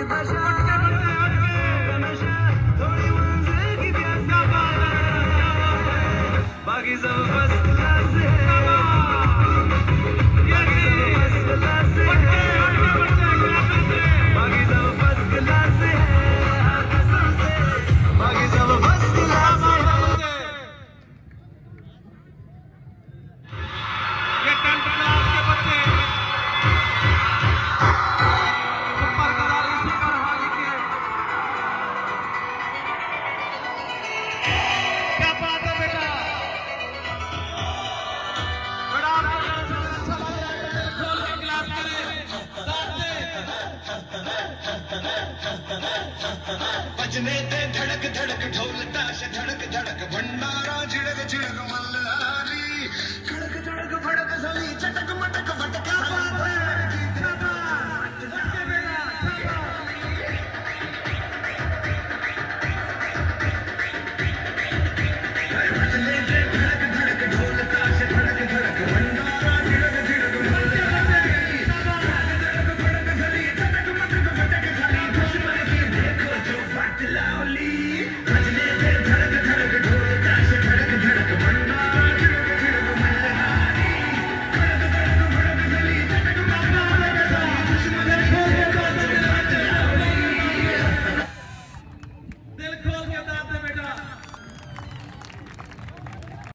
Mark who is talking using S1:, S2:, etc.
S1: बाकी सब first class है, बाकी सब फर्स्ट क्लास है, बाकी सब फर्स्ट क्लास है।
S2: ये 10th क्लास के बच्चे ऊपर करा इसी पर हाली के। क्या बात है बेटा, बड़ा अच्छा लग रहा है। ढोल की क्लास करें साथ में।
S3: बजने ते धड़क धड़क ढोल ताश धड़क धड़क भंडारा झिड़क झिड़क मल्ल